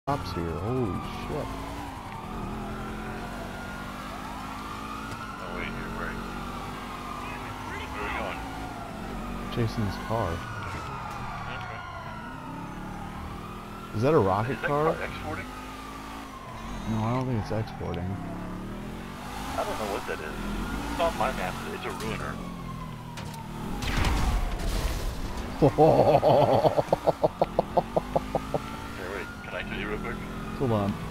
Cops here. Holy shit. Oh wait, you're right. Where are we going? Chasing this car. Okay. Is that a rocket Is that car? car exporting? No, I don't think it's exporting. I don't know what that is. It's on my map. It's a ruiner. Here, wait. Can I tell you real quick? Hold on.